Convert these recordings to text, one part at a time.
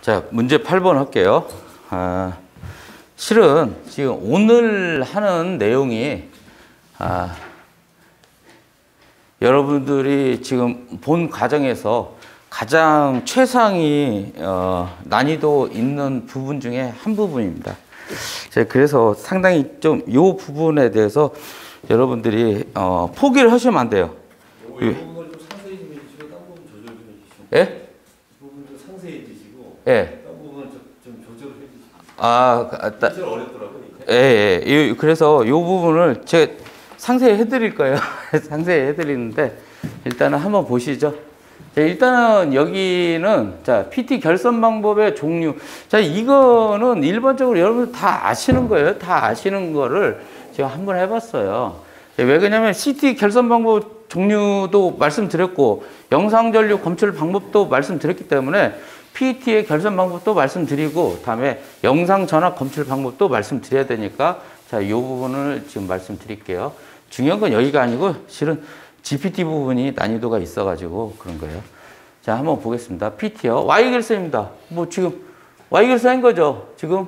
자, 문제 8번 할게요. 실은 지금 오늘 하는 내용이 여러분들이 지금 본 과정에서 가장 최상위 난이도 있는 부분 중에 한 부분입니다. 그래서 상당히 좀 이 부분에 대해서 여러분들이 포기를 하시면 안 돼요. 이 부분을 좀 상세히 좀 해주시고 딴 부분 조절 좀 해주시고. 예? 이 부분 좀 상세히 해주시고. 예. 딴 부분은 좀 조절을 해주시고. 진짜 어렵더라고요. 예. 그래서 이 부분을 제가 상세히 해드릴 거예요. 상세히 해드리는데 일단은 한번 보시죠. 자, 일단은 여기는 자 PT 결선 방법의 종류. 자, 이거는 일반적으로 여러분들 다 아시는 거예요. 다 아시는 거를 제가 한번 해봤어요. 왜 그러냐면 CT 결선 방법 종류도 말씀드렸고 영상 전류 검출 방법도 말씀드렸기 때문에 PT의 결선 방법도 말씀드리고 다음에 영상 전압 검출 방법도 말씀드려야 되니까 자, 이 부분을 지금 말씀드릴게요. 중요한 건 여기가 아니고 실은 GPT 부분이 난이도가 있어가지고 그런 거예요. 자, 한번 보겠습니다. PT요. Y결선입니다. 뭐 지금 Y결선인 거죠. 지금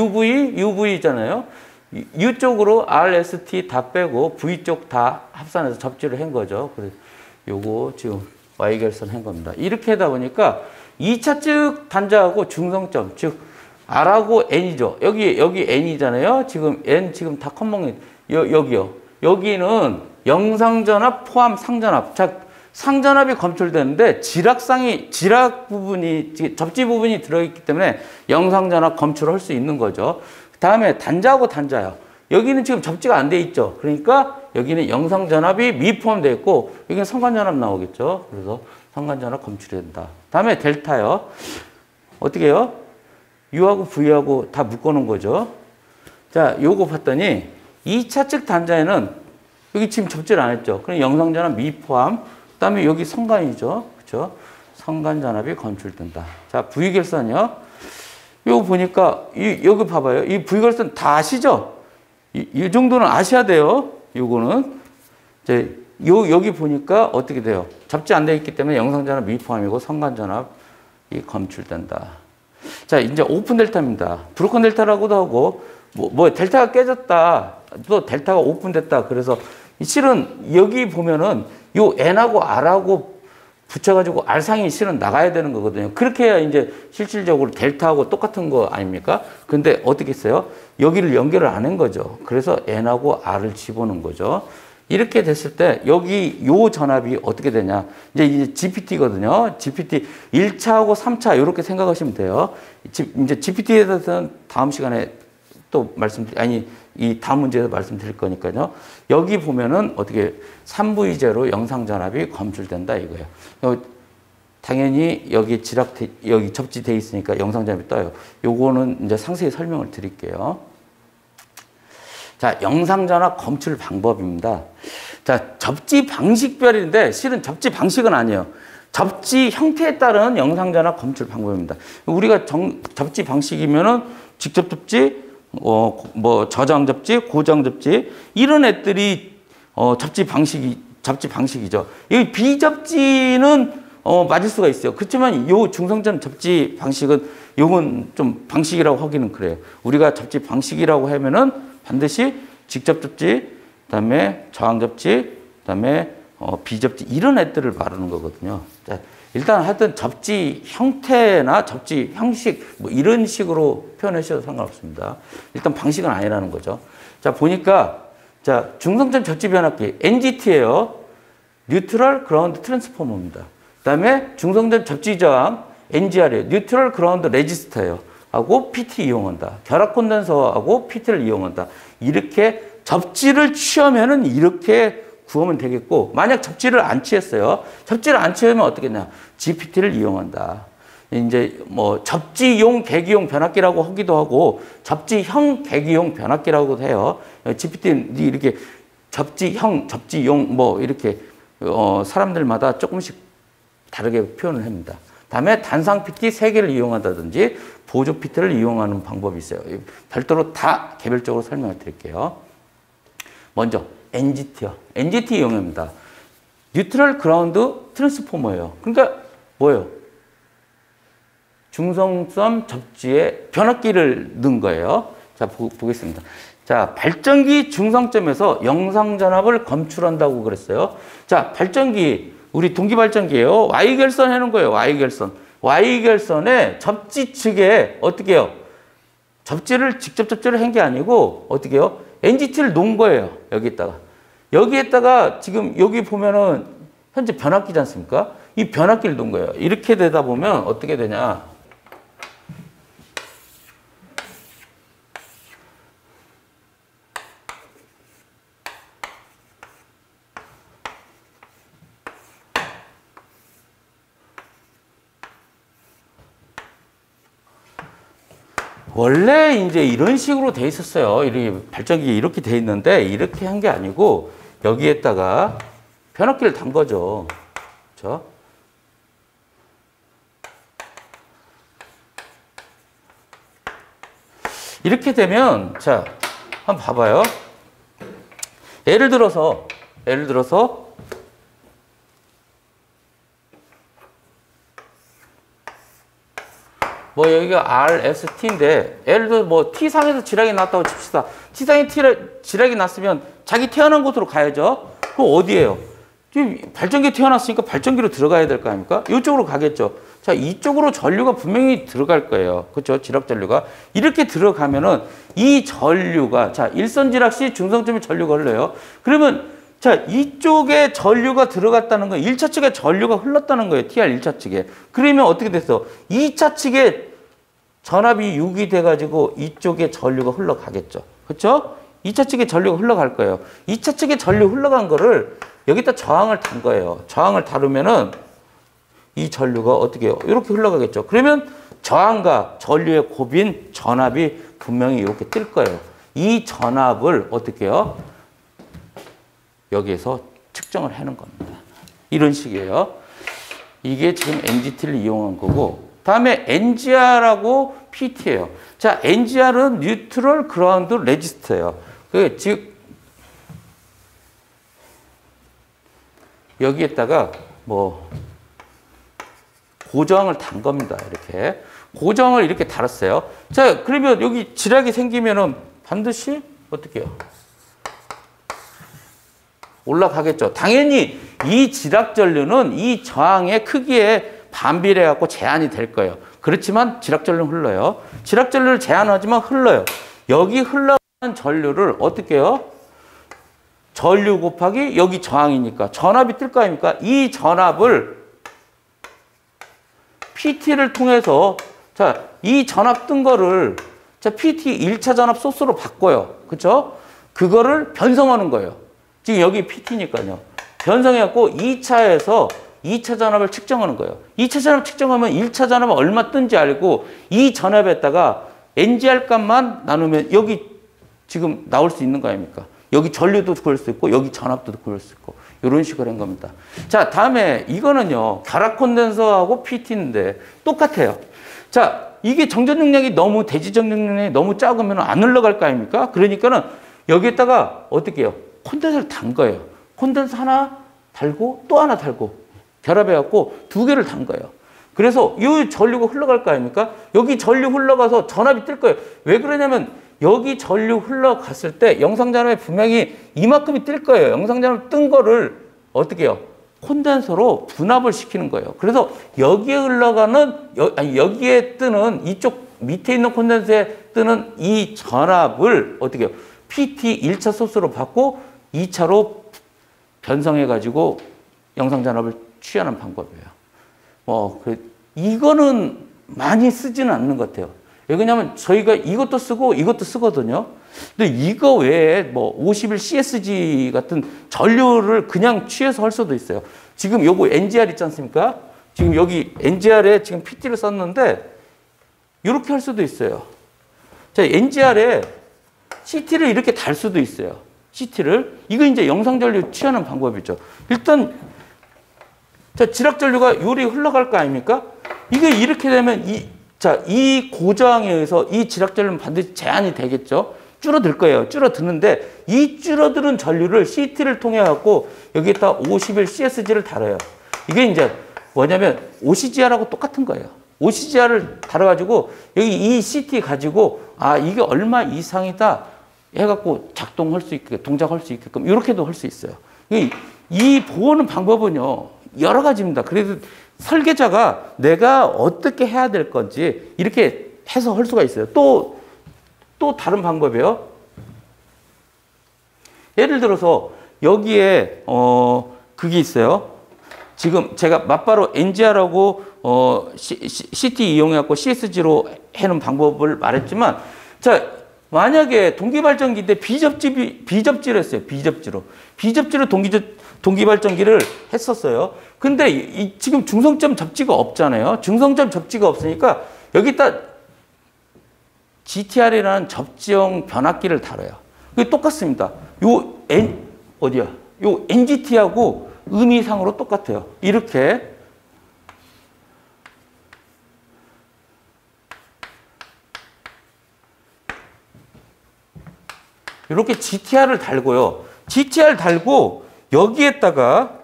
UV잖아요. U 쪽으로 R, S, T 다 빼고 V 쪽 다 합산해서 접지를 한 거죠. 그래서 요거 지금 Y결선 한 겁니다. 이렇게 하다 보니까 2차 측 단자하고 중성점, 즉 R하고 N이죠. 여기 N이잖아요. 지금 N 지금 다 컴몽이 여기요. 여기는 영상전압 포함 상전압. 자, 상전압이 검출되는데 지락 부분이 접지 부분이 들어있기 때문에 영상전압 검출을 할 수 있는 거죠. 다음에 단자하고 단자요. 여기는 지금 접지가 안 돼 있죠. 그러니까 여기는 영상전압이 미포함되어 있고 여기는 성간전압 나오겠죠. 그래서 성간전압 검출이 된다. 다음에 델타요. 어떻게 해요? U하고 V하고 다 묶어놓은 거죠. 자, 요거 봤더니 2차 측 단자에는 여기 지금 접지를 안 했죠. 그럼 영상전압 미포함. 그 다음에 여기 성간이죠. 그렇죠? 성간전압이 검출된다. 자, V결선이요. 요거 보니까 여기 봐봐요. 이 V결선 다 아시죠? 이 정도는 아셔야 돼요. 요거는 이제 여기 보니까 어떻게 돼요? 접지 안 돼 있기 때문에 영상전압 미포함이고 성간전압이 검출된다. 자, 이제 오픈 델타입니다. 브로큰 델타라고도 하고 뭐 델타가 깨졌다. 또 델타가 오픈됐다. 그래서 실은 여기 보면은 요 N하고 R하고 붙여가지고 R상이 실은 나가야 되는 거거든요. 그렇게 해야 이제 실질적으로 델타하고 똑같은 거 아닙니까? 근데 어떻게 했어요? 여기를 연결을 안 한 거죠. 그래서 N하고 R을 집어넣은 거죠. 이렇게 됐을 때 여기 요 전압이 어떻게 되냐. 이제 GPT거든요. GPT 1차하고 3차 이렇게 생각하시면 돼요. 이제 GPT에 대해서는 다음 시간에 또 이 다음 문제에서 말씀드릴 거니까요. 여기 보면은 어떻게 3V제로 영상전압이 검출된다 이거예요. 당연히 여기 여기 접지돼 있으니까 영상전압이 떠요. 요거는 이제 상세히 설명을 드릴게요. 자, 영상전압 검출 방법입니다. 자, 접지 방식별인데 실은 접지 방식은 아니에요. 접지 형태에 따른 영상전압 검출 방법입니다. 우리가 접지 방식이면은 직접 접지, 저장 접지, 고장 접지 이런 애들이 접지 방식이죠. 이 비접지는 맞을 수가 있어요. 그렇지만 요 중성점 접지 방식은 요건 좀 방식이라고 하기는 그래요. 우리가 접지 방식이라고 하면은 반드시 직접 접지, 그다음에 저항 접지, 그다음에 비접지 이런 애들을 말하는 거거든요. 자, 일단 하여튼 접지 형태나 접지 형식 뭐 이런 식으로 표현하셔도 상관없습니다. 일단 방식은 아니라는 거죠. 자, 보니까 자, 중성점 접지 변압기 NGT예요. 뉴트럴 그라운드 트랜스포머입니다. 그다음에 중성점 접지 저항 NGR이에요. 뉴트럴 그라운드 레지스터예요. 하고 PT 이용한다. 결합 콘덴서하고 PT를 이용한다. 이렇게 접지를 취하면은 이렇게 구하면 되겠고, 만약 접지를 안 취했어요. 접지를 안 취하면 어떻겠냐? GPT를 이용한다. 이제 뭐 접지용 계기용 변압기라고 하기도 하고 접지형 계기용 변압기라고도 해요. GPT는 이렇게 접지형, 접지용 뭐 이렇게 사람들마다 조금씩 다르게 표현을 합니다. 다음에 단상 PT 3개를 이용한다든지 보조 PT를 이용하는 방법이 있어요. 별도로 다 개별적으로 설명을 드릴게요. 먼저 NGT요. NGT 이용합니다. 뉴트럴 그라운드 트랜스포머예요. 그러니까 뭐예요? 중성점 접지에 변압기를 넣은 거예요. 자, 보겠습니다. 자, 발전기 중성점에서 영상전압을 검출한다고 그랬어요. 자, 발전기, 우리 동기발전기예요. Y결선 해놓은 거예요. Y결선. Y결선에 접지 측에 어떻게 해요? 직접 접지를 한 게 아니고 어떻게 해요? NGT를 놓은 거예요. 여기에다가 지금 여기 보면은 현재 변압기지 않습니까? 이 변압기를 놓은 거예요. 이렇게 되다 보면 어떻게 되냐? 원래 이제 이런 식으로 돼 있었어요. 이렇게 발전기 이렇게 돼 있는데 이렇게 한 게 아니고 여기에다가 변압기를 단 거죠. 그렇죠? 이렇게 되면 자, 한번 봐봐요. 예를 들어서 뭐 여기가 RST인데 예를 들어 뭐 T상에서 지락이 났다고 칩시다. T상에 지락이 났으면 자기 태어난 곳으로 가야죠. 그럼 어디예요? 지금 발전기 태어났으니까 발전기로 들어가야 될 거 아닙니까? 이쪽으로 가겠죠. 자, 이쪽으로 전류가 분명히 들어갈 거예요. 그렇죠? 지락 전류가. 이렇게 들어가면은 이 전류가 자, 일선 지락 시 중성점에 전류가 흘러요. 그러면 자, 이쪽에 전류가 들어갔다는 건 1차 측에 전류가 흘렀다는 거예요. TR 1차 측에. 그러면 어떻게 됐어? 2차 측에 전압이 유기돼 가지고 이쪽에 전류가 흘러가겠죠. 그렇죠? 2차 측에 전류가 흘러갈 거예요. 2차 측에 전류 흘러간 거를 여기다 저항을 단 거예요. 저항을 다루면은 이 전류가 어떻게 해요? 이렇게 흘러가겠죠. 그러면 저항과 전류의 곱인 전압이 분명히 이렇게 뜰 거예요. 이 전압을 어떻게 해요? 여기에서 측정을 하는 겁니다. 이런 식이에요. 이게 지금 NGT를 이용한 거고, 다음에 NGR하고 PT예요. 자, NGR은 뉴트럴 그라운드 레지스터예요. 즉 여기에다가 뭐 고정을 단 겁니다. 이렇게 고정을 이렇게 달았어요. 자, 그러면 여기 지락이 생기면은 반드시 어떻게 해요? 올라가겠죠. 당연히 이 지락 전류는 이 저항의 크기에 반비례해 갖고 제한이 될 거예요. 그렇지만 지락 전류는 흘러요. 지락 전류를 제한하지만 흘러요. 여기 흘러가는 전류를 어떻게 해요? 전류 곱하기 여기 저항이니까 전압이 뜰 거 아닙니까? 이 전압을 PT를 통해서 자, 이 전압 뜬 거를 자, PT 1차 전압 소스로 바꿔요. 그렇죠? 그거를 변성하는 거예요. 지금 여기 PT니까요. 변성해갖고 2차에서 2차 전압을 측정하는 거예요. 2차 전압 측정하면 1차 전압은 얼마 뜬지 알고 이 전압에다가 NGR 값만 나누면 여기 지금 나올 수 있는 거 아닙니까? 여기 전류도 그럴 수 있고 여기 전압도 그럴 수 있고 이런 식으로 한 겁니다. 자, 다음에 이거는요. 결합 콘덴서하고 PT인데 똑같아요. 자, 이게 정전 능력이 너무 대지 정전 능력이 너무 작으면 안 흘러갈 거 아닙니까? 그러니까는 여기에다가 어떻게 해요? 콘덴서를 단 거예요. 콘덴서 하나 달고 또 하나 달고 결합해갖고 두 개를 단 거예요. 그래서 이 전류가 흘러갈 거 아닙니까? 여기 전류 흘러가서 전압이 뜰 거예요. 왜 그러냐면 여기 전류 흘러갔을 때 영상전압에 분명히 이만큼이 뜰 거예요. 영상전압 뜬 거를 어떻게 해요? 콘덴서로 분압을 시키는 거예요. 그래서 여기에 흘러가는 여기에 뜨는 이쪽 밑에 있는 콘덴서에 뜨는 이 전압을 어떻게 해요? PT 1차 소스로 받고 2차로 변성해가지고 영상전압을 취하는 방법이에요. 이거는 많이 쓰지는 않는 것 같아요. 왜냐하면 저희가 이것도 쓰고 이것도 쓰거든요. 근데 이거 외에 뭐 51CSG 같은 전류를 그냥 취해서 할 수도 있어요. 지금 요거 NGR 있지 않습니까? 지금 여기 NGR에 지금 PT를 썼는데 이렇게 할 수도 있어요. 자, NGR에 CT를 이렇게 달 수도 있어요. CT를. 이거 이제 영상전류 취하는 방법이죠. 일단 자, 지락전류가 요리 흘러갈 거 아닙니까? 이게 이렇게 되면 이 고저항에 의해서 이 지락전류는 반드시 제한이 되겠죠. 줄어들 거예요. 줄어드는데 이 줄어드는 전류를 CT를 통해 갖고 여기에다 51CSG를 달아요. 이게 이제 뭐냐면 OCGR하고 똑같은 거예요. OCGR을 달아가지고 여기 이 CT 가지고 아 이게 얼마 이상이다 해갖고 작동할 수 있게끔 동작할 수 있게끔 이렇게도 할 수 있어요. 이 보는 방법은요 여러 가지입니다. 그래도 설계자가 내가 어떻게 해야 될 건지 이렇게 해서 할 수가 있어요. 또 다른 방법이에요. 예를 들어서 여기에 그게 있어요. 지금 제가 맞바로 NGR하고 CT 이용해갖고 CSG로 해놓은 방법을 말했지만, 자 만약에 동기발전기인데 비접지를 했어요. 비접지로 동기발전기를 했었어요. 근데 지금 중성점 접지가 없잖아요. 중성점 접지가 없으니까 여기다 GTR이라는 접지형 변압기를 달아요. 그게 똑같습니다. 요 NGT하고 의미상으로 똑같아요. 이렇게 GTR을 달고요. GTR 달고 여기에다가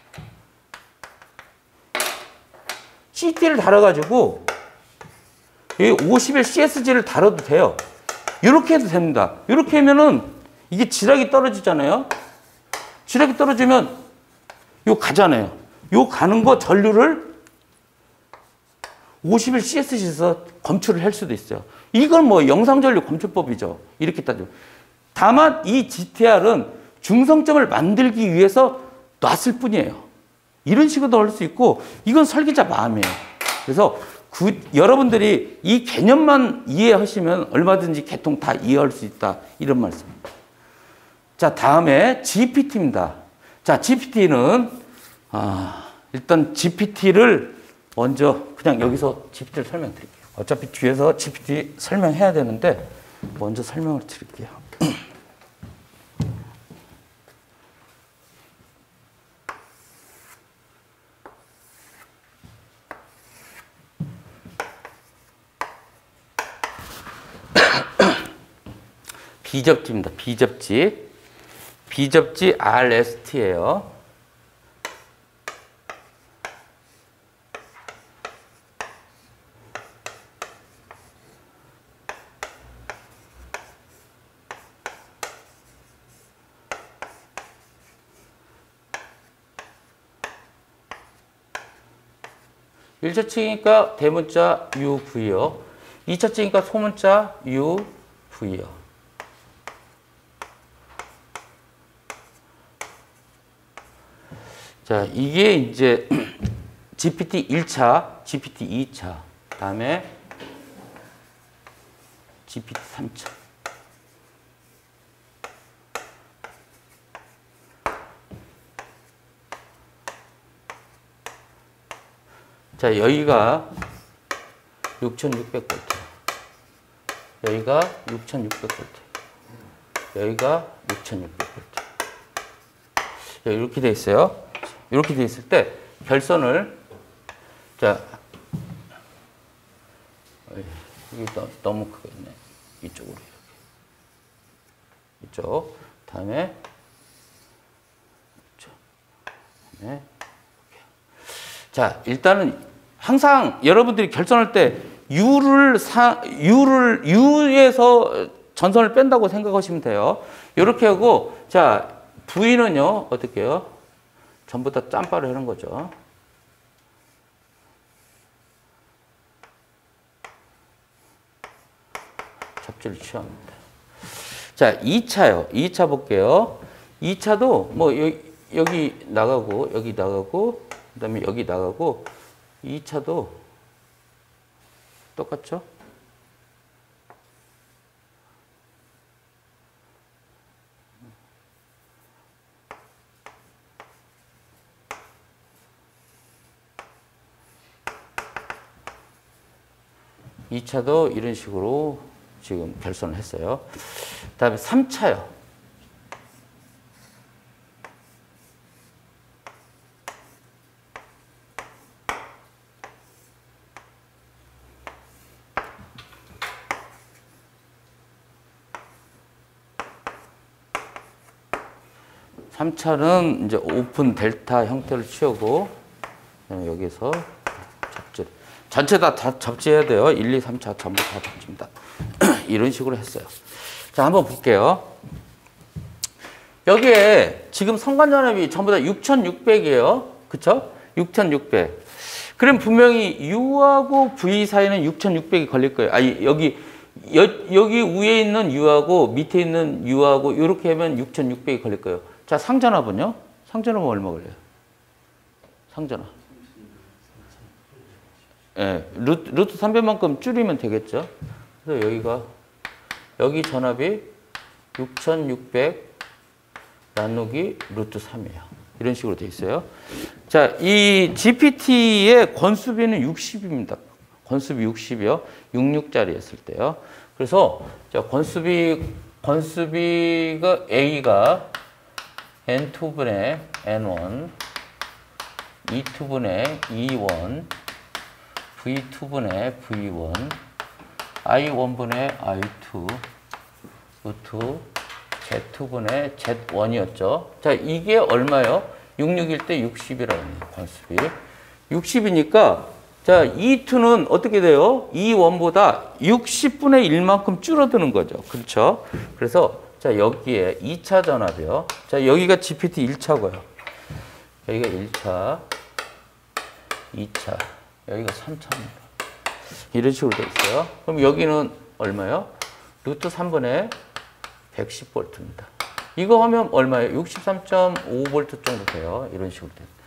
CT를 달아가지고 여기 50의 CSG를 달아도 돼요. 이렇게 해도 됩니다. 이렇게 하면은 이게 지락이 떨어지잖아요. 지락이 떨어지면 요 가잖아요. 요 가는 거 전류를 50일 CSG에서 검출을 할 수도 있어요. 이건 뭐 영상전류 검출법이죠. 이렇게 따지면. 다만 이 GTR은 중성점을 만들기 위해서 놨을 뿐이에요. 이런 식으로도 할 수 있고 이건 설계자 마음이에요. 그래서 여러분들이 이 개념만 이해하시면 얼마든지 개통 다 이해할 수 있다. 이런 말씀입니다. 자, 다음에 GPT입니다. 자, GPT는 일단 GPT를 먼저 그냥 여기서 GPT를 설명드릴게요. 어차피 뒤에서 GPT 설명해야 되는데 먼저 설명을 드릴게요. 비접지입니다. 비접지 RST예요. 일차치니까 대문자 UV요. 2차치니까 소문자 UV요. 자, 이게 이제 GPT 1차, GPT 2차, 다음에 GPT 3차. 자, 여기가 6600V. 여기가 6600V. 여기가 6600V. 이렇게 돼 있어요. 이렇게 돼 있을 때 결선을 자 이게 너무 크겠네. 이쪽으로 이렇게 이쪽 다음에 이쪽 다음에 자 일단은 항상 여러분들이 결선할 때 U에서 전선을 뺀다고 생각하시면 돼요. 이렇게 하고 자 V는요 어떻게 해요? 전부 다 짬바를 하는 거죠. 접지를 취합니다. 자, 2차요. 2차 볼게요. 2차도 뭐 여기 나가고 여기 나가고 그다음에 여기 나가고 2차도 똑같죠? 이 차도 이런 식으로 지금 결선을 했어요. 그다음에 3차요. 삼차는 이제 오픈 델타 형태를 취하고 여기서 접지. 전체 다 접지해야 돼요. 1, 2, 3차 전부 다 접집니다. 이런 식으로 했어요. 자, 한번 볼게요. 여기에 지금 선관전압이 전부 다 6,600이에요. 그쵸? 6,600. 그럼 분명히 U하고 V 사이는 6,600이 걸릴 거예요. 아니, 여기 위에 있는 U하고 밑에 있는 U하고 이렇게 하면 6,600이 걸릴 거예요. 자, 상전압은요? 상전압은 얼마 걸려요? 상전압. 예, 루트 300만큼 줄이면 되겠죠. 그래서 여기 전압이 6,600 나누기 루트 3이에요. 이런 식으로 돼 있어요. 자, 이 GPT의 건수비는 60입니다. 건수비 60이요. 66짜리 했을 때요. 그래서 자, 건수비가 A가 N2분의 N1, E2분의 E1, V2분의 V1, I1분의 I2, 루트 Z2분의 Z1이었죠. 자, 이게 얼마요? 66일 때 60이라는 건수비. 60이니까, 자, E2는 어떻게 돼요? E1보다 60분의 1만큼 줄어드는 거죠. 그렇죠? 그래서, 자, 여기에 2차 전압이요. 자, 여기가 GPT 1차고요. 여기가 1차, 2차, 여기가 3차입니다. 이런 식으로 돼 있어요. 그럼 여기는 얼마요? 루트 3분의 110V입니다. 이거 하면 얼마예요? 63.5V 정도 돼요. 이런 식으로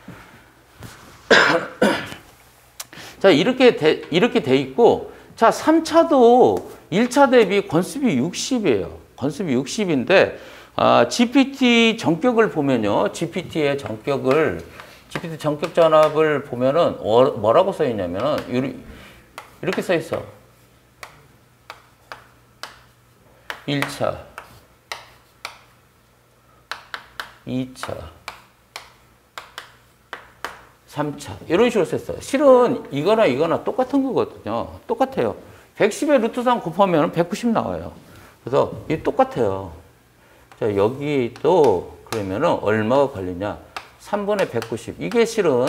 돼요. 자, 이렇게 돼 있고, 자, 3차도 1차 대비 건수비 60이에요. 건수비 60인데, GPT 전격을 보면요. GPT 전격 전압을 보면은, 뭐라고 써 있냐면은, 이렇게 써 있어. 1차, 2차, 3차 이런 식으로 썼어요. 실은 이거나 똑같은 거거든요. 똑같아요. 110에 루트 3 곱하면 190 나와요. 그래서 이게 똑같아요. 자, 여기도 그러면은 얼마가 걸리냐? 3분의 190. 이게 실은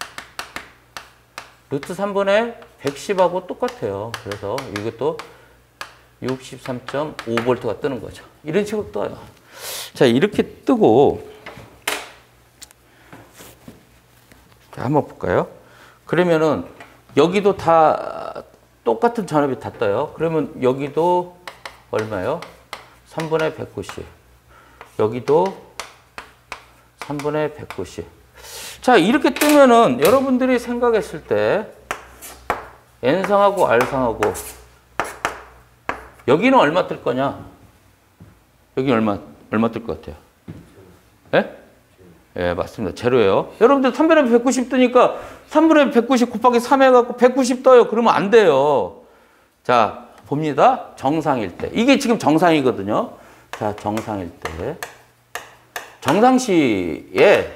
루트 3분의 110하고 똑같아요. 그래서 이것도 63.5V가 뜨는 거죠. 이런 식으로 떠요. 자, 이렇게 뜨고, 자, 한번 볼까요? 그러면은, 여기도 다 똑같은 전압이 다 떠요. 그러면 여기도 얼마요? 3분의 190. 여기도 3분의 190. 자, 이렇게 뜨면은 여러분들이 생각했을 때, N상하고 R상하고, 여기는 얼마 뜰 거냐? 여기 얼마 뜰 것 같아요? 예? 예, 맞습니다. 제로예요. 여러분들 3분의 190 뜨니까 3분의 190 곱하기 3 해갖고 190 떠요. 그러면 안 돼요. 자, 봅니다. 정상일 때. 이게 지금 정상이거든요. 자, 정상일 때. 정상시에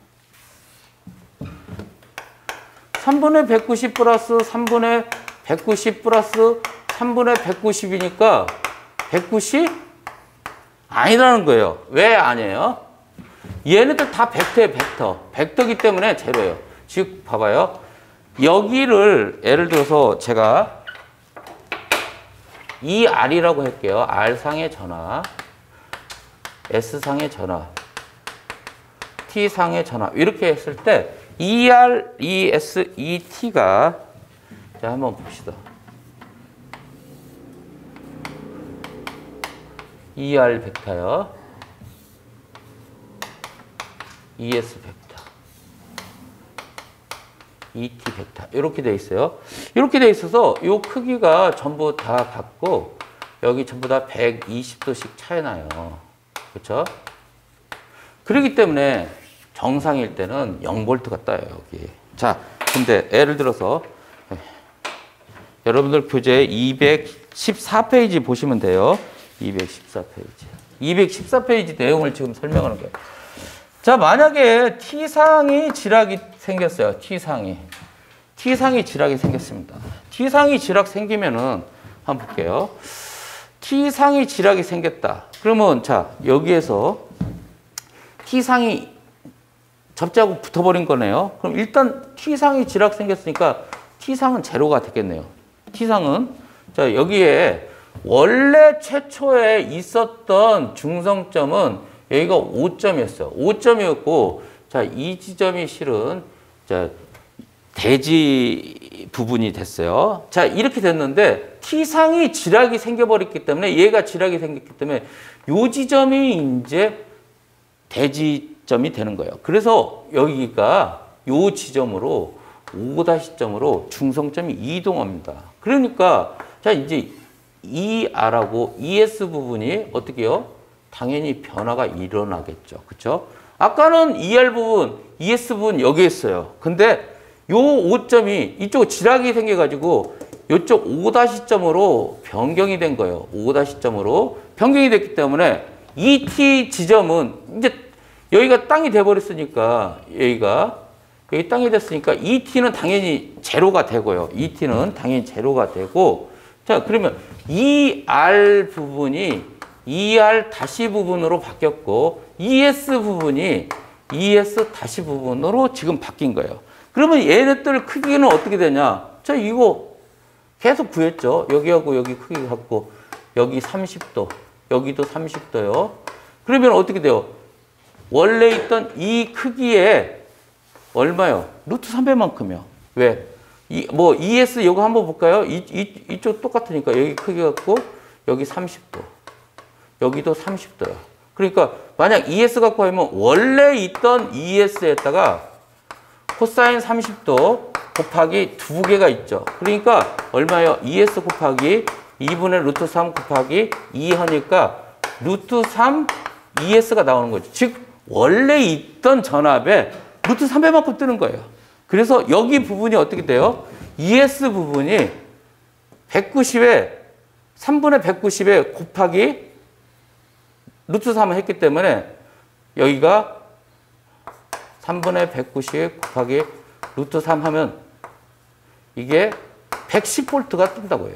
3분의 190 플러스 3분의 190 플러스 3분의 190이니까 190? 아니라는 거예요. 왜 아니에요? 얘네들 다 벡터예요, 벡터. 벡터기 때문에 제로예요. 즉, 봐봐요. 여기를 예를 들어서 제가 이 R이라고 할게요. R상의 전압, S상의 전압, T상의 전압. 이렇게 했을 때 ER, ES, ET가 자, 한번 봅시다. ER 벡터요. ES 벡터. ET 벡터. 이렇게 돼 있어요. 이렇게 돼 있어서 이 크기가 전부 다 같고 여기 전부 다 120도씩 차이 나요. 그렇죠? 그렇기 때문에 정상일 때는 0V가 떠요, 여기. 자, 근데 예를 들어서 여러분들 교재 214페이지 보시면 돼요. 214페이지. 214페이지 내용을 지금 설명하는 거예요. 자, 만약에 T상이 지락이 생겼어요. T상이 지락이 생겼습니다. T상이 지락 생기면은 한번 볼게요. T상이 지락이 생겼다. 그러면 자, 여기에서 T상이 접지하고 붙어버린 거네요. 그럼 일단 T상이 지락 생겼으니까 T상은 제로가 되겠네요. T상은 자 여기에 원래 최초에 있었던 중성점은 여기가 5점이었어요. 5점이었고 자 이 지점이 실은 자 대지 부분이 됐어요. 자 이렇게 됐는데 T상이 지락이 생겨버렸기 때문에 얘가 지락이 생겼기 때문에 요 지점이 이제 대지점이 되는 거예요. 그래서 여기가 요 지점으로 5-점으로 중성점이 이동합니다. 그러니까 자 이제 ER하고 ES 부분이 어떻게 해요? 당연히 변화가 일어나겠죠. 그렇죠? 아까는 ER 부분, ES 부분 여기 있어요. 근데 요 5점이 이쪽 지락이 생겨가지고 이쪽 5-점으로 변경이 된 거예요. 5-점으로 변경이 됐기 때문에 ET 지점은 이제 여기가 땅이 돼버렸으니까 여기 땅이 됐으니까 ET는 당연히 제로가 되고요. ET는 당연히 제로가 되고 자 그러면 ER 부분이 ER 다시 부분으로 바뀌었고 ES 부분이 ES 다시 부분으로 지금 바뀐 거예요. 그러면 얘네들 크기는 어떻게 되냐? 자 이거 계속 구했죠. 여기하고 여기 크기 같고 여기 30도 여기도 30도요. 그러면 어떻게 돼요? 원래 있던 이 크기에 얼마요? 루트 3배만큼이요. 왜? 뭐 ES 이거 한번 볼까요? 이쪽 똑같으니까 여기 크기 갖고 여기 30도 여기도 30도요. 그러니까 만약 ES 갖고 하면 원래 있던 ES에다가 코사인 30도 곱하기 2개가 있죠. 그러니까 얼마요? ES 곱하기 2분의 루트 3 곱하기 2 하니까 루트 3 ES가 나오는 거죠. 즉 원래 있던 전압에 루트 3배만큼 뜨는 거예요. 그래서 여기 부분이 어떻게 돼요? ES 부분이 190에 3분의 190에 곱하기 루트 3을 했기 때문에 여기가 3분의 190 곱하기 루트 3 하면 이게 110V가 뜬다고요.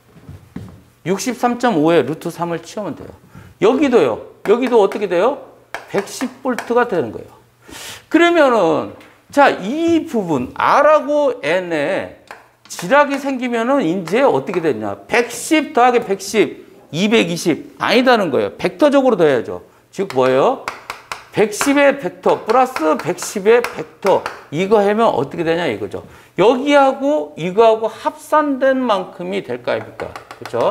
63.5에 루트 3을 치우면 돼요. 여기도요. 여기도 어떻게 돼요? 110V가 되는 거예요. 그러면은 자, 이 부분 R하고 N에 지락이 생기면은 이제 어떻게 되냐? 110 더하기 110, 220 아니다는 거예요. 벡터적으로 더해야죠. 즉 뭐예요? 110의 벡터 플러스 110의 벡터 이거 하면 어떻게 되냐 이거죠. 여기하고 이거하고 합산된 만큼이 될 거 아닙니까? 그렇죠?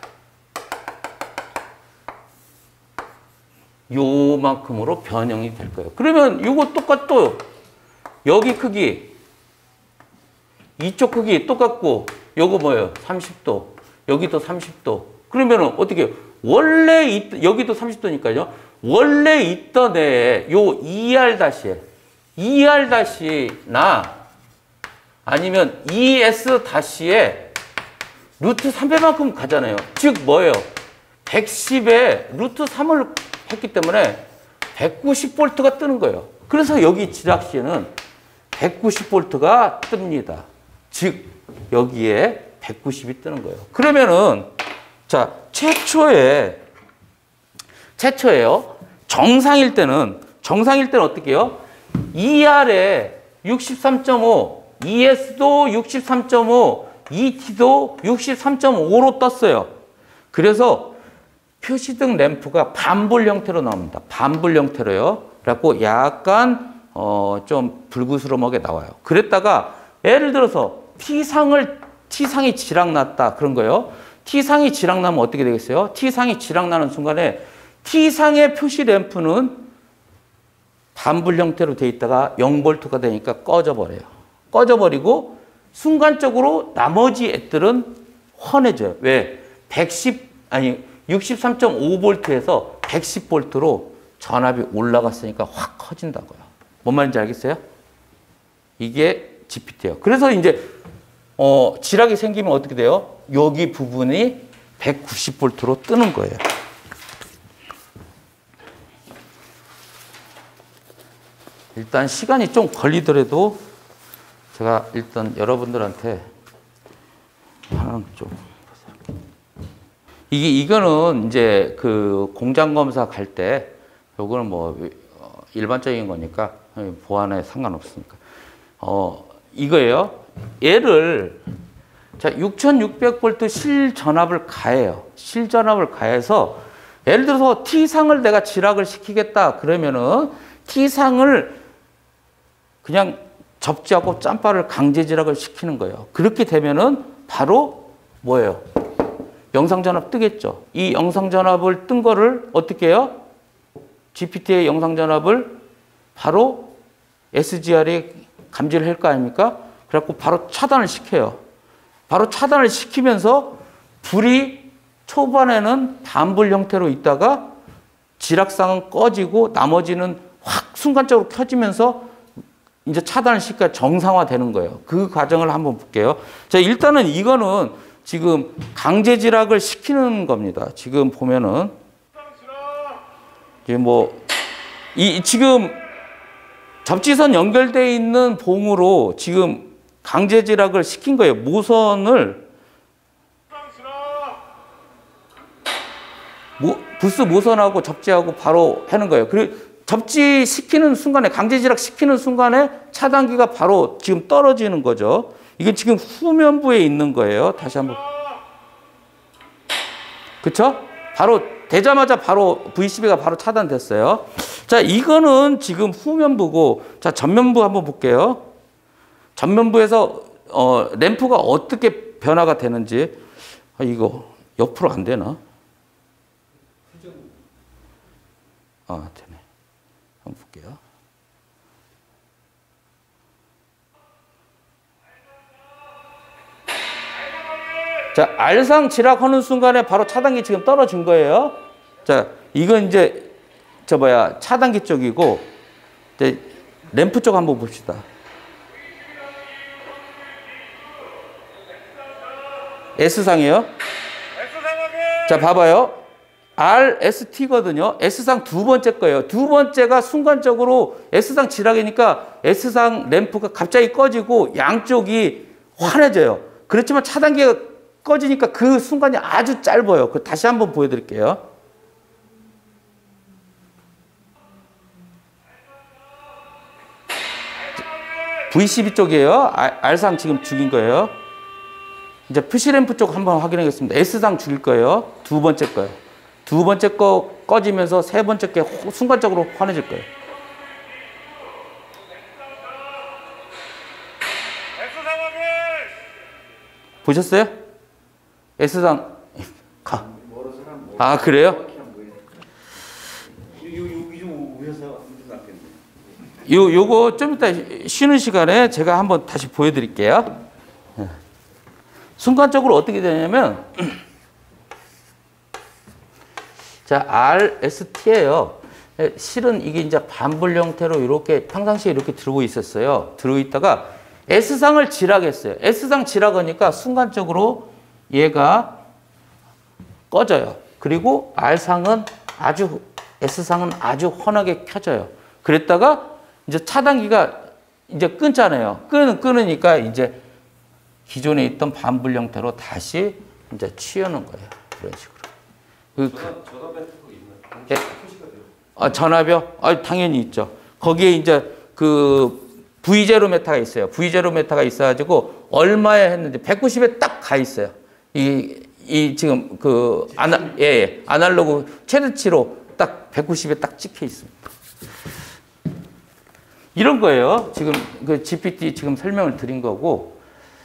요만큼으로 변형이 될 거예요. 그러면 이거 똑같도 여기 크기 이쪽 크기 똑같고 요거 뭐예요? 30도 여기도 30도 그러면은 어떻게 해요? 원래 여기도 30도니까요. 원래 있던 애에 요 ER-나 아니면 ES-에 루트 3배만큼 가잖아요. 즉 뭐예요? 110에 루트 3을 했기 때문에 190V가 뜨는 거예요. 그래서 여기 지락시에는 190V가 뜹니다. 즉 여기에 190이 뜨는 거예요. 그러면은 자 최초예요. 정상일 때는 어떻게 해요? ER에 63.5, ES도 63.5, ET도 63.5로 떴어요. 그래서 표시등 램프가 반불 형태로 나옵니다. 반불 형태로요. 그래갖고 약간 좀 불그스름하게 나와요. 그랬다가 예를 들어서 T상이 지락났다 그런 거예요. T상이 지락나면 어떻게 되겠어요? T상이 지락나는 순간에 T상의 표시 램프는 반불 형태로 돼 있다가 0V가 되니까 꺼져버려요. 꺼져버리고 순간적으로 나머지 애들은 환해져요. 왜? 63.5V에서 110V로 전압이 올라갔으니까 확 커진다고요. 뭔 말인지 알겠어요? 이게 GPT예요. 그래서 이제 지락이 생기면 어떻게 돼요? 여기 부분이 190V로 뜨는 거예요. 일단 시간이 좀 걸리더라도 제가 일단 여러분들한테 하나 좀 이거는 이제 그 공장 검사 갈 때 요거는 뭐 일반적인 거니까 보안에 상관없으니까 이거예요. 얘를 자 6600V 실전압을 가해요. 실전압을 가해서 예를 들어서 T상을 내가 지락을 시키겠다 그러면은 T상을 그냥 접지하고 짬바를 강제 지락을 시키는 거예요. 그렇게 되면은 바로 뭐예요? 영상전압 뜨겠죠. 이 영상전압을 뜬 거를 어떻게 해요? GPT의 영상전압을 바로 SGR이 감지를 할 거 아닙니까? 그래갖고 바로 차단을 시켜요. 바로 차단을 시키면서 불이 초반에는 반불 형태로 있다가 지락상은 꺼지고 나머지는 확 순간적으로 켜지면서 이제 차단을 시키니까 정상화되는 거예요. 그 과정을 한번 볼게요. 자, 일단은 이거는 지금 강제 지락을 시키는 겁니다. 지금 보면은 이제 지금 접지선 연결되어 있는 봉으로 지금 강제 지락을 시킨 거예요. 모선을 부스 모선하고 접지하고 바로 하는 거예요. 그리고 접지시키는 순간에 강제 지락시키는 순간에 차단기가 바로 지금 떨어지는 거죠. 이게 지금 후면부에 있는 거예요. 다시 한번. 그쵸? 바로 되자마자 바로 V12가 바로 차단됐어요. 자, 이거는 지금 후면부고, 자, 전면부 한번 볼게요. 전면부에서 램프가 어떻게 변화가 되는지. 이거 옆으로 안 되나? 되네. 한번 볼게요. 자, R상 지락하는 순간에 바로 차단기 지금 떨어진 거예요. 자, 이건 이제 차단기 쪽이고, 이제 램프 쪽 한번 봅시다. S상이에요. 자, 봐봐요. RST거든요. S상 두 번째 거예요. 두 번째가 순간적으로 S상 지락이니까 S상 램프가 갑자기 꺼지고 양쪽이 환해져요. 그렇지만 차단기가 꺼지니까 그 순간이 아주 짧아요. 그 다시 한번 보여드릴게요. V12 쪽이에요. R상 지금 죽인 거예요. 이제 푸시램프 쪽 한번 확인하겠습니다. S상 죽일 거예요. 두 번째 거예요. 두 번째 거 꺼지면서 세 번째 게 순간적으로 환해질 거예요. 보셨어요? S상 가. 아, 그래요? 요거 좀 이따 쉬는 시간에 제가 한번 다시 보여드릴게요. 순간적으로 어떻게 되냐면 자, RST예요. 실은 이게 이제 반불 형태로 이렇게 평상시에 이렇게 들고 있었어요. 들고 있다가 S상을 지락했어요. S상 지락하니까 순간적으로 얘가 꺼져요. 그리고 S상은 아주 환하게 켜져요. 그랬다가 이제 차단기가 이제 끊잖아요. 끊으니까 이제 기존에 있던 반불 형태로 다시 이제 취하는 거예요. 그런 식으로. 전압이요? 당연히 있죠. 거기에 이제 그 V0 메타가 있어요. V0 메타가 있어가지고 얼마에 했는지 190에 딱 가 있어요. 이 지금 그 아날로그 최대치로 딱 190에 딱 찍혀 있습니다. 이런 거예요. 지금 그 GPT 지금 설명을 드린 거고.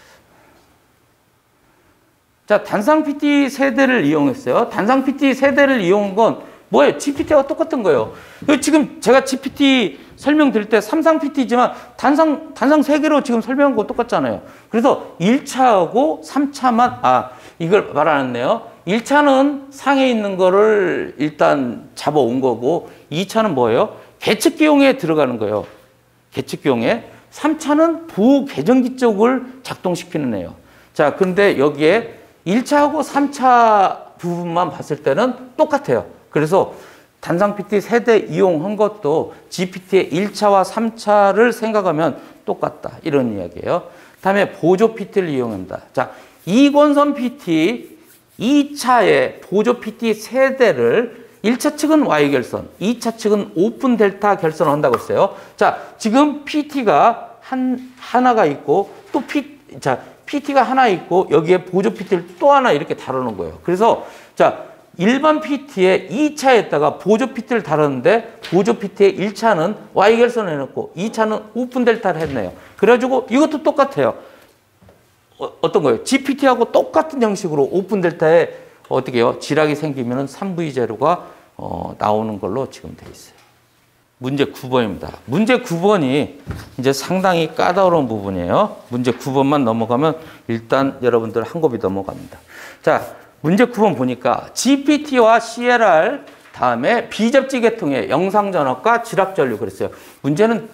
자, 단상 PT 세대를 이용했어요. 단상 PT 세대를 이용한 건 뭐예요? GPT와 똑같은 거예요. 지금 제가 GPT 설명드릴 때 삼상 PT지만 단상 3개로 지금 설명한 거 똑같잖아요. 그래서 1차하고 3차만, 이걸 말 안 했네요. 1차는 상에 있는 거를 일단 잡아온 거고, 2차는 뭐예요? 계측기용에 들어가는 거예요. 계측기용에. 3차는 부계정기 쪽을 작동시키는 애요. 자, 근데 여기에 1차하고 3차 부분만 봤을 때는 똑같아요. 그래서 단상 PT 세대 이용한 것도 GPT의 1차와 3차를 생각하면 똑같다. 이런 이야기예요. 다음에 보조 PT를 이용한다. 자, 이권선 PT 2차의 보조 PT 세대를 1차 측은 Y 결선, 2차 측은 오픈 델타 결선을 한다고 했어요. 자, 지금 PT가 하나가 있고 또 PT가 하나 있고 여기에 보조 PT를 또 하나 이렇게 다루는 거예요. 그래서 자, 일반 PT의 2차에다가 보조 PT를 다루는데 보조 PT의 1차는 Y 결선을 해놓고 2차는 오픈 델타를 했네요. 그래가지고 이것도 똑같아요. 어떤 거예요? GPT하고 똑같은 형식으로 오픈 델타에 어떻게 해요? 지락이 생기면은 3V 제로가 나오는 걸로 지금 돼 있어요. 문제 9번입니다. 문제 9번이 이제 상당히 까다로운 부분이에요. 문제 9번만 넘어가면 일단 여러분들 한 곱이 넘어갑니다. 자, 문제 9번 보니까 GPT와 CLR 다음에 비접지 계통의 영상 전압과 지락 전류 그랬어요. 문제는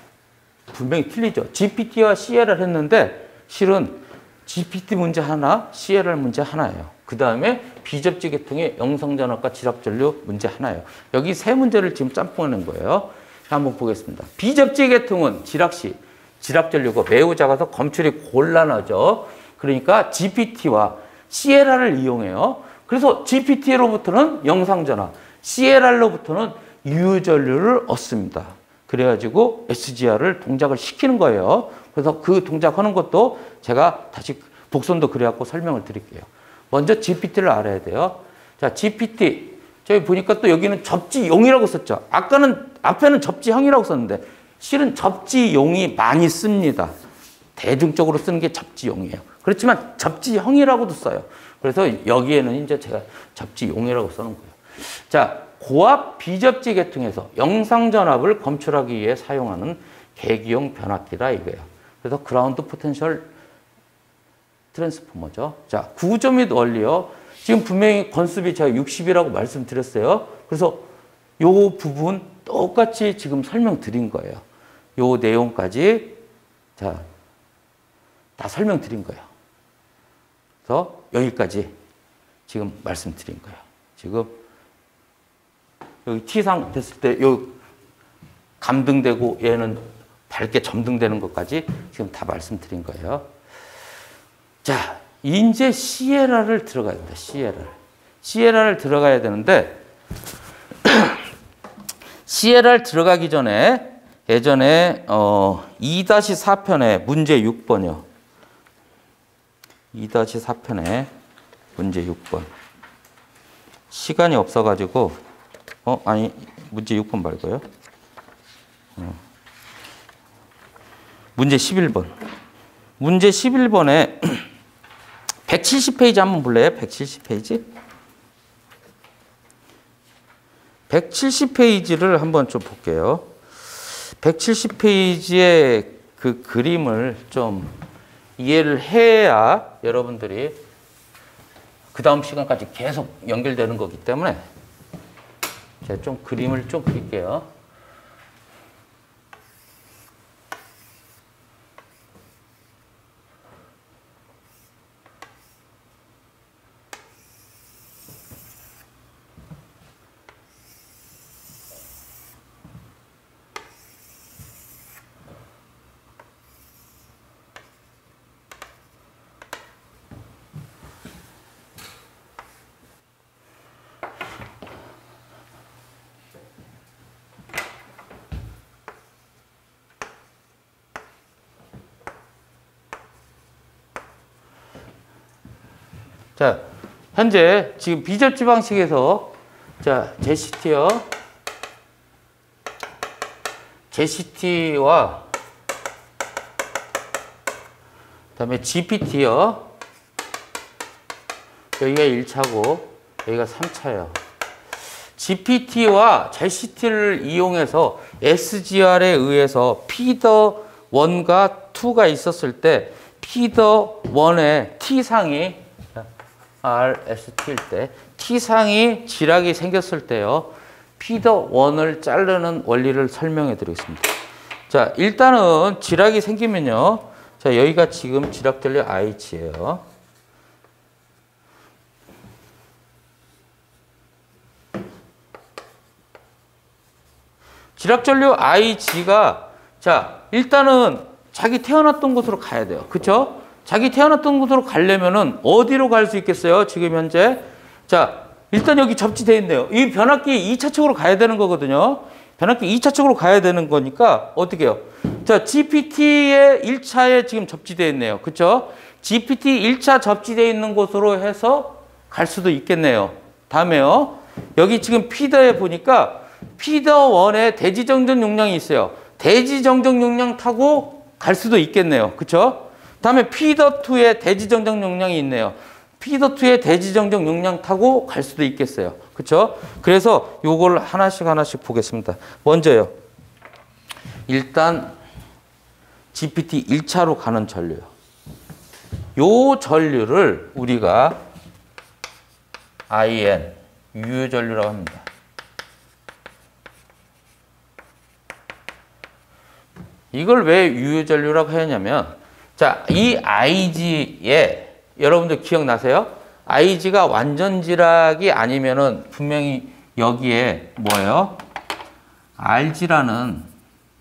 분명히 틀리죠. GPT와 CLR 했는데 실은 GPT 문제 하나, CLR 문제 하나예요. 그 다음에 비접지 계통의 영상 전압과 지락 전류 문제 하나예요. 여기 세 문제를 지금 짬뽕하는 거예요. 한번 보겠습니다. 비접지 계통은 지락시, 지락 전류가 매우 작아서 검출이 곤란하죠. 그러니까 GPT와 CLR을 이용해요. 그래서 GPT로부터는 영상 전압, CLR로부터는 유효 전류를 얻습니다. 그래가지고 SGR을 동작을 시키는 거예요. 그래서 그 동작하는 것도 제가 다시 복선도 그려갖고 설명을 드릴게요. 먼저 GPT를 알아야 돼요. 자, GPT. 저기 보니까 또 여기는 접지용이라고 썼죠. 아까는, 앞에는 접지형이라고 썼는데, 실은 접지용이 많이 씁니다. 대중적으로 쓰는 게 접지용이에요. 그렇지만 접지형이라고도 써요. 그래서 여기에는 이제 제가 접지용이라고 써놓은 거예요. 자, 고압 비접지 계통에서 영상 전압을 검출하기 위해 사용하는 계기용 변압기다 이거예요. 그래서 그라운드 포텐셜 트랜스포머죠. 자, 구조 및 원리요. 지금 분명히 건수비 제가 60이라고 말씀드렸어요. 그래서 요 부분 똑같이 지금 설명드린 거예요. 요 내용까지 자, 다 설명드린 거예요. 그래서 여기까지 지금 말씀드린 거예요. 지금 여기 T상 됐을 때 요 감등되고 얘는 밝게 점등되는 것까지 지금 다 말씀드린 거예요. 자, 이제 CLR을 들어가야 된다. CLR을 들어가야 되는데 CLR 들어가기 전에 예전에 2-4편에 문제 6번이요. 2-4편에 문제 6번. 시간이 없어가지고 아니 문제 6번 말고요. 문제 11번. 문제 11번에 170페이지 한번 볼래요? 170페이지? 170페이지를 한번 좀 볼게요. 170페이지의 그 그림을 좀 이해를 해야 여러분들이 그 다음 시간까지 계속 연결되는 거기 때문에 제가 좀 그림을 좀 그릴게요. 자, 현재 지금 비접지 방식에서 자, JCT와 그다음에 GPT요. 여기가 1차고 여기가 3차예요. GPT와 JCT를 이용해서 SGR에 의해서 피더 1과 2가 있었을 때 피더 1의 T상이 RST일 때 T상이 지락이 생겼을 때요. 피더 1을 자르는 원리를 설명해 드리겠습니다. 자, 일단은 지락이 생기면요. 자, 여기가 지금 지락 전류 IH예요. 지락 전류 IG가 자, 일단은 자기 태어났던 곳으로 가야 돼요. 그렇죠? 자기 태어났던 곳으로 가려면은 어디로 갈 수 있겠어요? 지금 현재. 자, 일단 여기 접지되어 있네요. 이 변압기 2차 쪽으로 가야 되는 거거든요. 변압기 2차 쪽으로 가야 되는 거니까 어떻게 해요? 자, GPT의 1차에 지금 접지되어 있네요. 그쵸? GPT 1차 접지되어 있는 곳으로 해서 갈 수도 있겠네요. 다음에요. 여기 지금 피더에 보니까 피더 1에 대지 정전 용량이 있어요. 대지 정전 용량 타고 갈 수도 있겠네요. 그쵸? 다음에 피더 2에 대지 정전 용량이 있네요. 피더 2에 대지 정전 용량 타고 갈 수도 있겠어요. 그쵸? 그래서 요걸 하나씩 보겠습니다. 먼저요. 일단 GPT 1차로 가는 전류요. 요 전류를 우리가 IN, 유효 전류라고 합니다. 이걸 왜 유효 전류라고 하냐면, 자, 이 IG에 여러분들 기억나세요? IG가 완전 지락이 아니면은 분명히 여기에 뭐예요? RG라는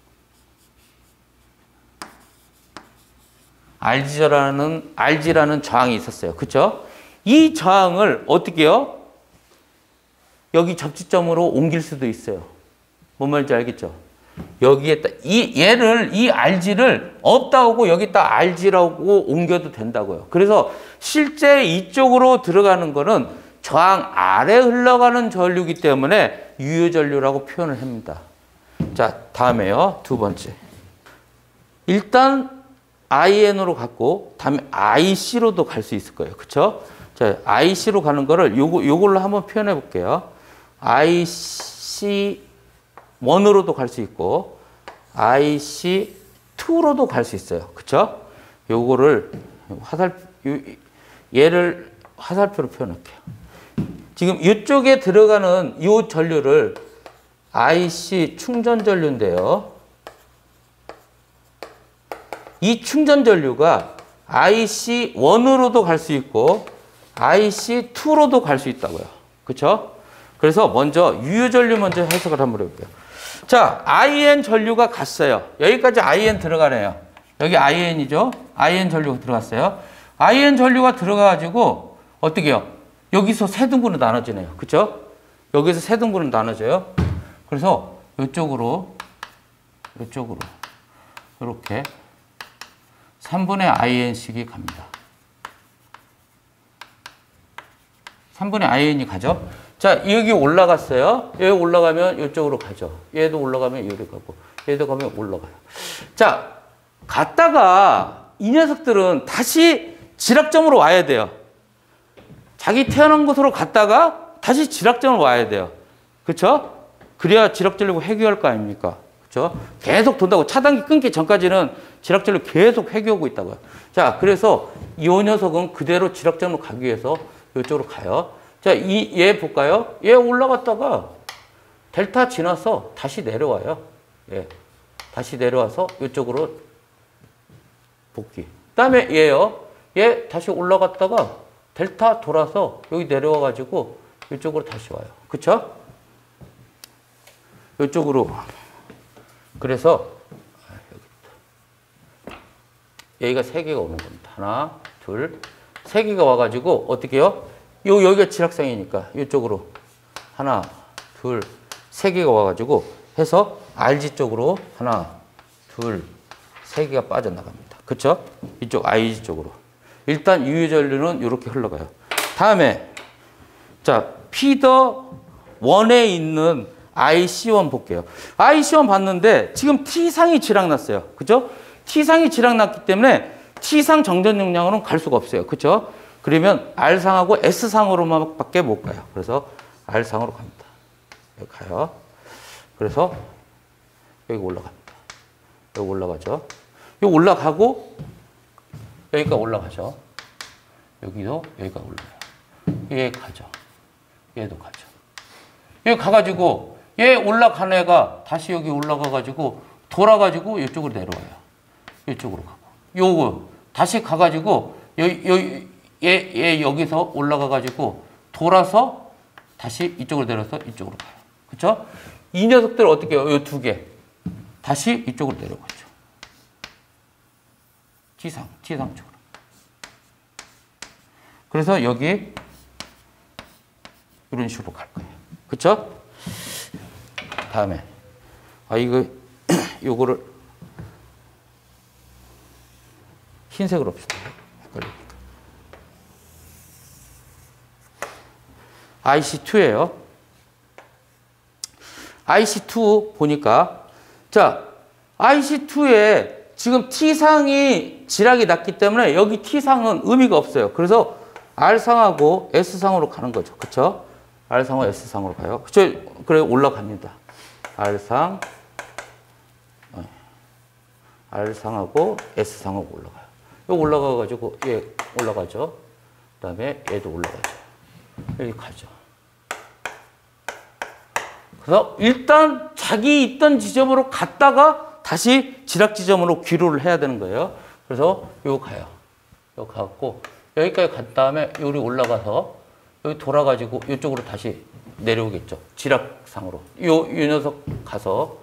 저항이 있었어요. 그쵸? 이 저항을 어떻게 해요? 여기 접지점으로 옮길 수도 있어요. 뭔 말인지 알겠죠? 여기에다, 이 RG를 없다고 여기다 RG라고 옮겨도 된다고요. 그래서 실제 이쪽으로 들어가는 거는 저항 아래 흘러가는 전류이기 때문에 유효 전류라고 표현을 합니다. 자, 다음에요. 두 번째. 일단 IN으로 갔고, 다음에 IC로도 갈 수 있을 거예요. 그쵸? 자, IC로 가는 거를 요걸로 한번 표현해 볼게요. IC1으로도 갈 수 있고, IC2로도 갈 수 있어요. 그쵸? 요거를 얘를 화살표로 표현할게요. 지금 이쪽에 들어가는 요 전류를 IC 충전 전류인데요. 이 충전 전류가 IC1으로도 갈 수 있고 IC2로도 갈 수 있다고요. 그렇죠? 그래서 먼저 유효 전류 먼저 해석을 한번 해볼게요. 자, IN 전류가 갔어요. 여기까지 IN 들어가네요. 여기 IN이죠. IN 전류가 들어갔어요. IN 전류가 들어가가지고 어떻게 해요? 여기서 세 등분으로 나눠지네요. 그렇죠? 여기서 세 등분으로 나눠져요. 그래서 이쪽으로 이렇게 3분의 IN씩이 갑니다. 3분의 IN이 가죠. 자, 여기 올라갔어요. 여기 올라가면 이쪽으로 가죠. 얘도 올라가면 여기 가고, 얘도 가면 올라가요. 자, 갔다가 이 녀석들은 다시 지락점으로 와야 돼요. 자기 태어난 곳으로 갔다가 다시 지락점으로 와야 돼요. 그렇죠? 그래야 지락전류가 회귀할 거 아닙니까? 그렇죠? 계속 돈다고. 차단기 끊기 전까지는 지락전류 계속 회귀하고 있다고요. 자, 그래서 이 녀석은 그대로 지락점으로 가기 위해서 이쪽으로 가요. 자, 얘 볼까요? 얘 올라갔다가 델타 지나서 다시 내려와요. 예. 다시 내려와서 이쪽으로 복귀. 그다음에 얘요. 얘 다시 올라갔다가 델타 돌아서 여기 내려와가지고 이쪽으로 다시 와요. 그쵸? 이쪽으로. 그래서 여기가 세 개가 오는 겁니다. 하나, 둘, 세 개가 와가지고 어떻게 해요? 여기가 지락상이니까 이쪽으로 하나, 둘, 세 개가 와가지고 해서 RG 쪽으로 하나, 둘, 세 개가 빠져나갑니다. 그쵸? 이쪽 IG 쪽으로. 일단 유효 전류는 이렇게 흘러가요. 다음에 자, 피더 1에 있는 IC1 볼게요. IC1 봤는데 지금 T상이 지락났어요. 그죠? T상이 지락났기 때문에 T상 정전 용량으로는 갈 수가 없어요. 그죠? 그러면 R상하고 S상으로만 밖에 못 가요. 그래서 R상으로 갑니다. 여기 가요. 그래서 여기 올라갑니다. 여기 올라가죠. 여기 올라가고 여기가 올라가죠. 여기도 여기가 올라가요. 얘 가죠. 얘도 가죠. 여기 가가지고 얘 올라간 애가 다시 여기 올라가가지고 돌아가지고 이쪽으로 내려와요. 이쪽으로 가고. 요거 다시 가가지고 얘 여기서 올라가가지고 돌아서 다시 이쪽으로 내려서 이쪽으로 가요. 그쵸? 이 녀석들 어떻게 해요? 요 두 개. 다시 이쪽으로 내려가죠. 지상 쪽으로. 그래서 여기 이런 식으로 갈 거예요. 그쵸? 다음에 요거를 흰색으로 합시다. 헷갈리니까. IC2예요. IC2 보니까 자, IC2에 지금 T상이 지락이 났기 때문에 여기 T상은 의미가 없어요. 그래서 R상하고 S상으로 가는 거죠. 그쵸? R상하고 S상으로 가요. 그쵸? 그래 올라갑니다. R상하고 S상하고 올라가요. 여기 올라가가지고 얘 올라가죠. 그 다음에 얘도 올라가죠. 여기 가죠. 그래서 일단 자기 있던 지점으로 갔다가 다시 지락 지점으로 귀로를 해야 되는 거예요. 그래서 요거 가요. 요거 가고 여기까지 간 다음에 여기 올라가서 여기 돌아가지고 이쪽으로 다시 내려오겠죠. 지락상으로. 요 녀석 가서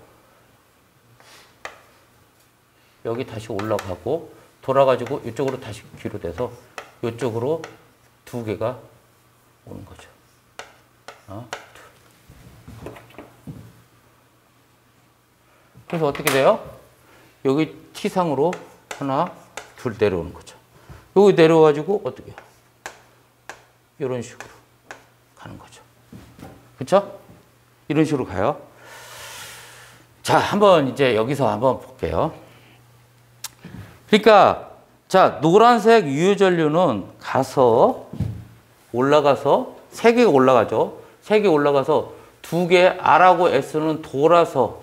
여기 다시 올라가고 돌아가지고 이쪽으로 다시 귀로 돼서 이쪽으로 두 개가 오는 거죠. 그래서 어떻게 돼요? 여기 T상으로 하나, 둘 내려오는 거죠. 여기 내려와가지고 어떻게 해요? 이런 식으로 가는 거죠. 그렇죠? 이런 식으로 가요. 자, 한번 이제 여기서 한번 볼게요. 그러니까 자, 노란색 유효전류는 가서 올라가서 세 개가 올라가죠. 세 개 올라가서 두 개 R하고 S는 돌아서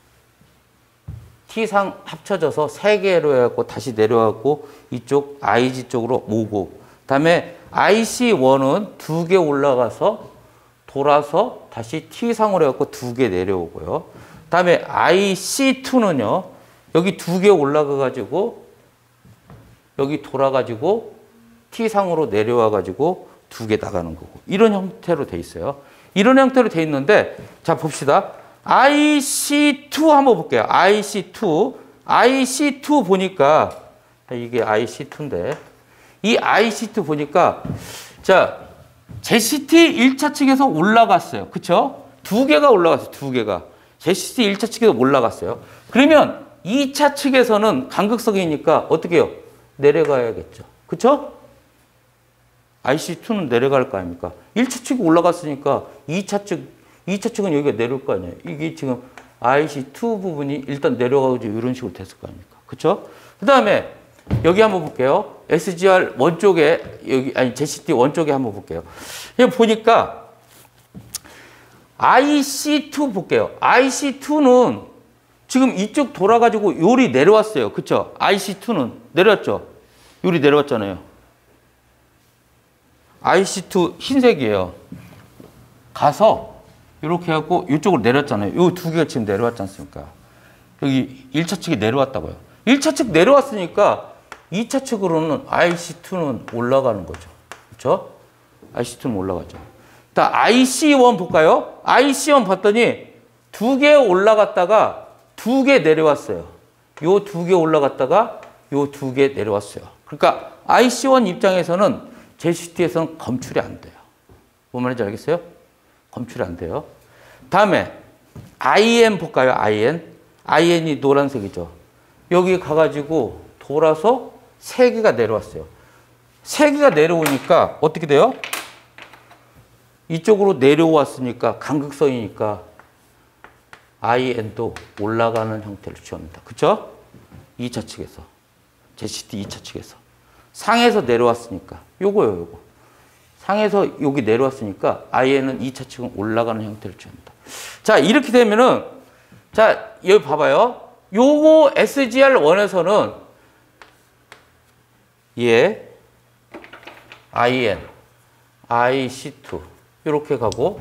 T상 합쳐져서 세 개로 해갖고 다시 내려가고 이쪽 IG 쪽으로 오고 그다음에 IC1은 두 개 올라가서 돌아서 다시 T상으로 해갖고 두 개 내려오고요. 그다음에 IC2는요. 여기 두 개 올라가가지고 여기 돌아가지고 T상으로 내려와가지고 두 개 나가는 거고 이런 형태로 돼 있어요. 이런 형태로 돼 있는데 자 봅시다. IC2 한번 볼게요. IC2 보니까 이게 IC2인데 이 IC2 보니까 자 JCT 1차 측에서 올라갔어요. 그쵸? 두 개가 올라갔어요. 두 개가. JCT 1차 측에서 올라갔어요. 그러면 2차 측에서는 간극성이니까 어떻게 해요? 내려가야겠죠. 그쵸? IC2는 내려갈 거 아닙니까? 1차 측이 올라갔으니까 2차 측은 여기가 내려올 거 아니에요. 이게 지금 IC2 부분이 일단 내려가고 이런 식으로 됐을 거 아닙니까? 그쵸? 그 다음에 여기 한번 볼게요. SGR 원쪽에, 여기, 아니, JCT 원쪽에 한번 볼게요. 여기 보니까 IC2 볼게요. IC2는 지금 이쪽 돌아가지고 요리 내려왔어요. 그쵸? IC2는 내려왔죠? 요리 내려왔잖아요. IC2 흰색이에요. 가서 이렇게 하고 이쪽으로 내렸잖아요. 요 두 개가 지금 내려왔지 않습니까? 여기 1차 측이 내려왔다고요. 1차 측 내려왔으니까 2차 측으로는 IC2는 올라가는 거죠. 그렇죠? IC2는 올라가죠. IC1 볼까요? IC1 봤더니 두 개 올라갔다가 두 개 내려왔어요. 요 두 개 올라갔다가 요 두 개 내려왔어요. 그러니까 IC1 입장에서는 JCT에서는 검출이 안 돼요. 뭔 말인지 알겠어요? 검출이 안 돼요. 다음에 IN 볼까요? IN이 노란색이죠. 여기 가가지고 돌아서 세 개가 내려왔어요. 세 개가 내려오니까 어떻게 돼요? 이쪽으로 내려왔으니까 간극성이니까 IN도 올라가는 형태를 취합니다. 그쵸? 2차 측에서. JCT 2차 측에서. 상에서 내려왔으니까. 요거요, 요거. 상에서 여기 내려왔으니까 IN은 2차 측은 올라가는 형태를 취합니다. 자, 이렇게 되면은, 자, 여기 봐봐요. 요거 SGR1에서는 얘, IN, IC2 이렇게 가고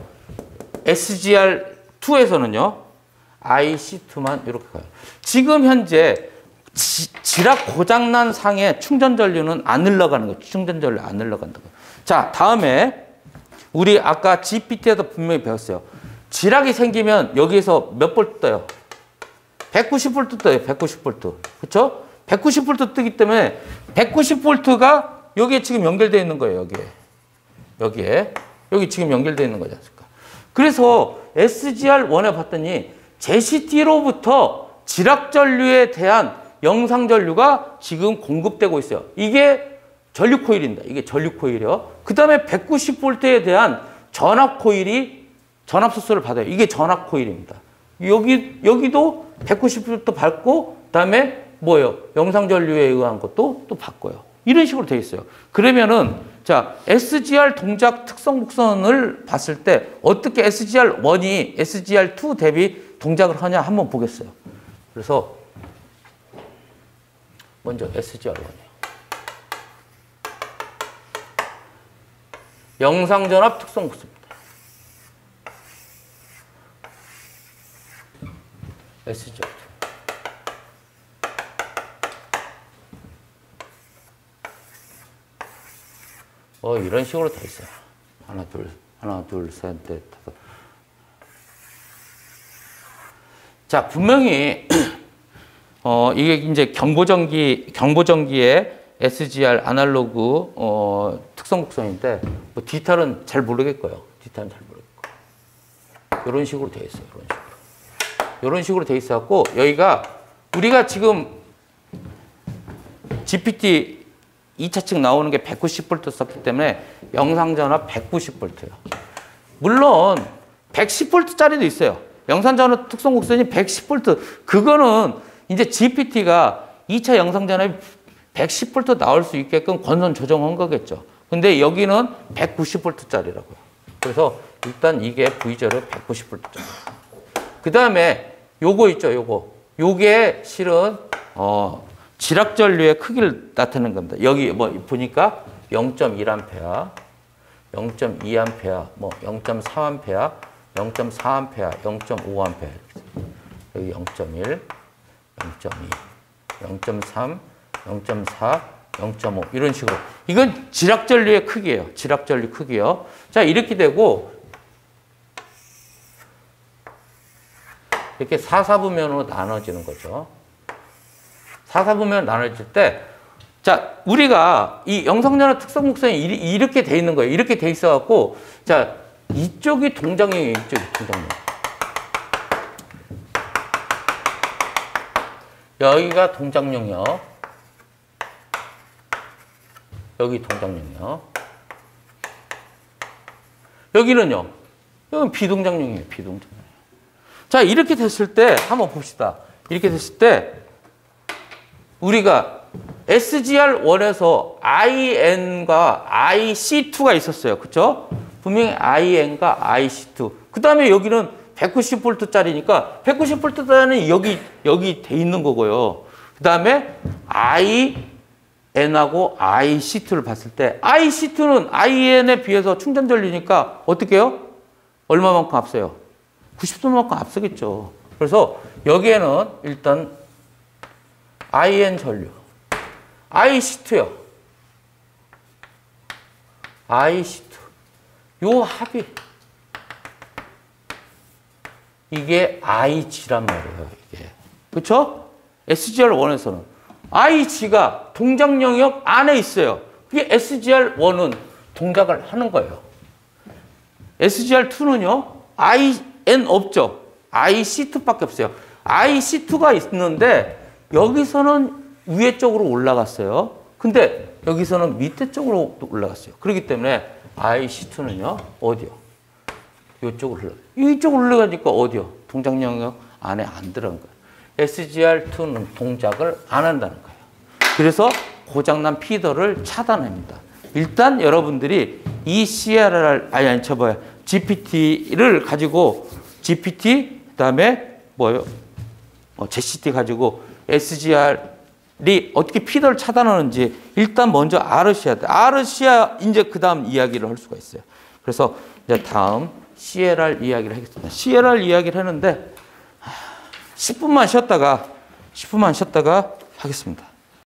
SGR2에서는요. IC2만 이렇게 가요. 지금 현재 지락 고장난 상에 충전 전류는 안 흘러가는 거예요. 충전 전류 안 흘러간다고. 자, 다음에 우리 아까 GPT에서 분명히 배웠어요. 지락이 생기면 여기에서 몇 볼트 떠요? 190V 떠요. 190V. 그렇죠? 190V 뜨기 때문에 190V가 여기에 지금 연결되어 있는 거예요. 여기에. 여기 지금 연결되어 있는 거지 않습니까? 그래서 SGR1에 봤더니 JCT로부터 지락 전류에 대한 영상 전류가 지금 공급되고 있어요. 이게 전류 코일입니다. 이게 전류 코일이요. 그 다음에 190V에 대한 전압 코일이 전압 소스를 받아요. 이게 전압 코일입니다. 여기도 190V 받고, 그 다음에 뭐예요? 영상 전류에 의한 것도 또 바꿔요. 이런 식으로 되어 있어요. 그러면은, 자, SGR 동작 특성 곡선을 봤을 때 어떻게 SGR1이 SGR2 대비 동작을 하냐 한번 보겠어요. 그래서 먼저 SGR1이요. 영상전압 특성 곡선입니다. SGR2. 이런 식으로 돼 있어요. 하나, 둘, 셋, 넷, 다섯. 자, 분명히, 이게 이제 경보전기의 SGR 아날로그, 특성 곡선인데, 뭐, 디테일은 잘 모르겠고요. 디테일은 잘 모르겠고. 이런 식으로 돼 있어요. 이런 식으로. 이런 식으로 돼 있어갖고, 여기가, 우리가 지금 GPT 2차측 나오는 게 190V 썼기 때문에 영상전압 190V예요. 물론 110V짜리도 있어요. 영상전압 특성 곡선이 110V. 그거는 이제 GPT가 2차 영상전압이 110V 나올 수 있게끔 건선 조정한 거겠죠. 근데 여기는 190V짜리라고요. 그래서 일단 이게 V제로 190V짜리. 그 다음에 요거 있죠, 요게 실은 지락전류의 크기를 나타내는 겁니다. 여기 뭐 보니까 0.1A, 0.2A, 뭐 0.3A, 0.4A, 0.5A. 여기 0.1, 0.2, 0.3, 0.4, 0.5 이런 식으로. 이건 지락전류의 크기예요. 지락전류 크기요. 자, 이렇게 되고 이렇게 4사분면으로 나눠지는 거죠. 4사분면 나눠질 때, 자, 우리가 이 영상전압 특성 곡선이 이렇게 돼 있는 거예요. 이렇게 돼 있어갖고, 자, 이쪽이 동작용이에요. 이쪽이 동작용. 여기가 동작용이요. 여기 동작용이요. 여기는요. 여기는 비동작용이에요. 비동작용. 자, 이렇게 됐을 때 한번 봅시다. 이렇게 됐을 때 우리가 SGR1에서 IN과 IC2가 있었어요. 그렇죠? 분명히 IN과 IC2. 그 다음에 여기는 190V짜리니까 190V짜리는 여기 돼 있는 거고요. 그 다음에 IN하고 IC2를 봤을 때 IC2는 IN에 비해서 충전 전류니까 어떻게 해요? 얼마만큼 앞서요? 90도만큼 앞서겠죠. 그래서 여기에는 일단 IN 전류, IC2요. IC2. 요 합이 이게 IG란 말이에요. 이게. 그렇죠? SGR1에서는 IG가 동작 영역 안에 있어요. 그게 SGR1은 동작을 하는 거예요. SGR2는요. IN 없죠. IC2밖에 없어요. IC2가 있는데 여기서는 위에 쪽으로 올라갔어요. 근데 여기서는 밑에 쪽으로 올라갔어요. 그렇기 때문에 IC2는요. 어디요? 이쪽으로 올라가요. 이쪽으로 올라가니까 어디요? 동작 영역 안에 안 들어간 거예요. SGR2는 동작을 안 한다는 거예요. 그래서 고장난 피더를 차단합니다. 일단 여러분들이 이 GPT를 가지고 GPT 그다음에 뭐요? JCT 가지고 SGR이 어떻게 피더를 차단하는지 일단 먼저 알으셔야 돼요. 알으셔야 이제 그다음 이야기를 할 수가 있어요. 그래서 이제 다음 CLR 이야기를 하겠습니다. CLR 이야기를 하는데 10분만 쉬었다가 하겠습니다.